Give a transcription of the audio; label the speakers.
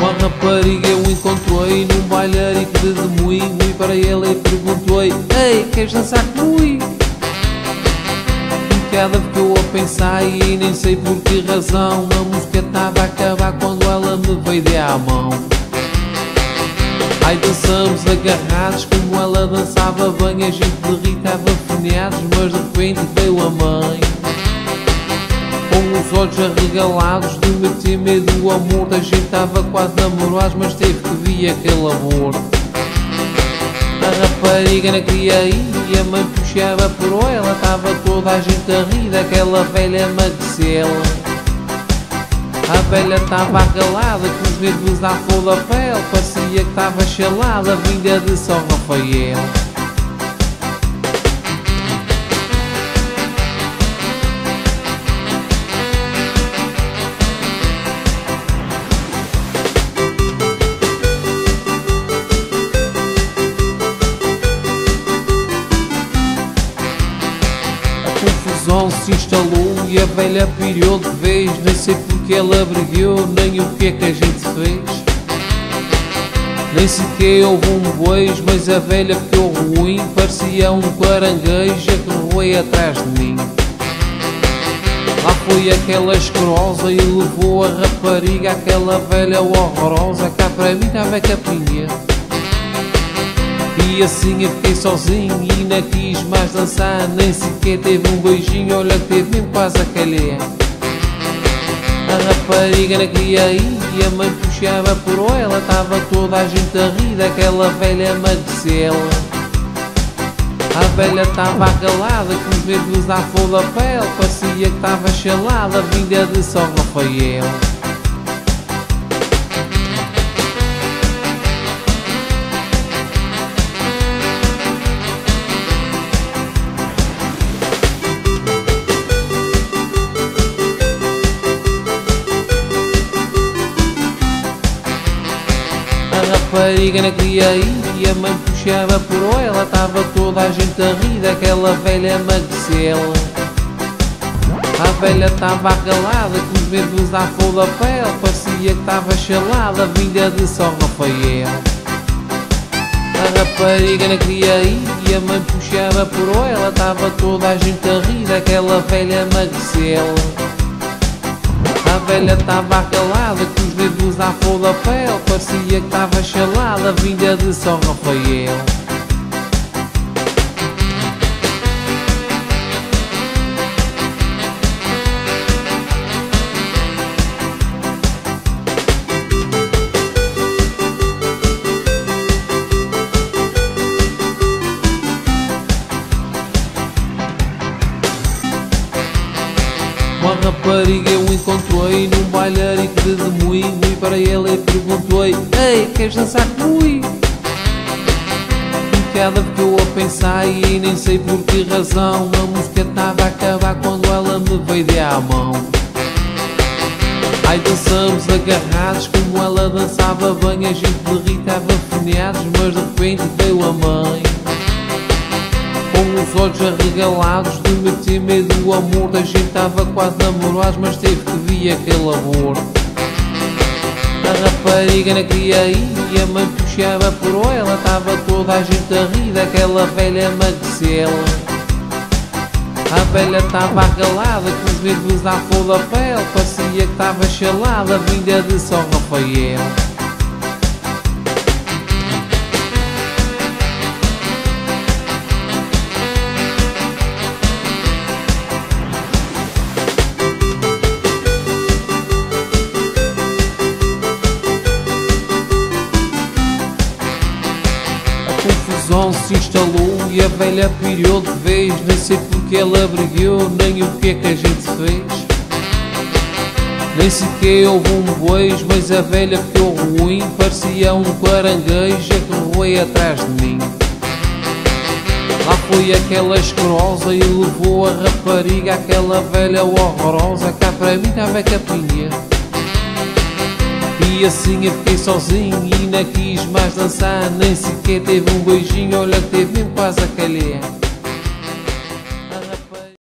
Speaker 1: Uma rapariga eu encontrei num bailarico de Demoinho e para ela eu perguntei: ei, queres dançar comigo? Cada vez que eu a pensei e nem sei por que razão, a música estava a acabar quando ela me veio de à mão. Ai, dançamos agarrados como ela dançava bem, a gente derritava afoneados, mas de repente veio a mãe. Com os olhos arregalados de meter medo do amor, a gente estava quase namorados, mas teve que vir aquele aborto. A rapariga não queria ir e a mãe puxava por ela, estava toda a gente a rir daquela velha magricela. A velha estava argalada, com os nervos à flor da pele, parecia que estava chalada, vinda de São Rafael. A confusão se instalou e a velha pirou de vez, nem sei porque ela brigou, nem o que é que a gente fez. Nem sequer houve um beijo, mas a velha ficou ruim, parecia um caranguejo que roeu atrás de mim. Lá foi aquela escrosa e levou a rapariga, aquela velha horrorosa, cá para mim estava capinha. E assim eu fiquei sozinho e não quis mais dançar, nem sequer teve um beijinho, olha que teve mesmo quase a calhar. A rapariga não queria ir e a mãe puxava por ela, estava toda a gente a rir daquela velha magricela. A velha estava argalada, com os nervos à flor da pele, parecia que estava chalada, vinda de São Rafael. A rapariga não queria ir e a mãe puxava por ela, estava toda a gente a rir daquela velha magricela. A velha estava argalada, com os nervos à flor da pele, parecia que estava chalada, vinda de São Rafael. A rapariga não queria ir e a mãe puxava por ela, estava toda a gente a rir daquela velha magricela. A velha estava argalada, com os nervos à flor da pele, parecia que estava chalada, vinda de São Rafael. Uma rapariga eu encontrei num bailarico de Demoinho e para ela eu perguntei: ei, queres dançar comigo? E cada vez que eu a pensei e nem sei por que razão, a música estava a acabar quando ela me veio de à mão. Ai, dançamos agarrados como ela dançava bem, a gente derritava afoneados, mas de repente veio a mãe. Com os olhos arregalados de meter medo do amor, a gente estava quase namorados, mas teve que vir aquele aborto. A rapariga não queria ir e a mãe puxava por ela, estava toda a gente a rir daquela velha magricela. A velha estava argalada, com os nervos à flor da pele, parecia que estava chalada, vinda de São Rafael. A confusão se instalou e a velha pirou de vez, nem sei porque ela brigou, nem o que é que a gente fez. Nem sequer houve um beijo, mas a velha ficou ruim, parecia um caranguejo que roeu atrás de mim. Lá foi aquela escrosa e levou a rapariga, aquela velha horrorosa, cá para mim estava capinha. E assim eu fiquei sozinho e não quis mais dançar, nem sequer teve um beijinho, olha que teve mesmo quase a calhar.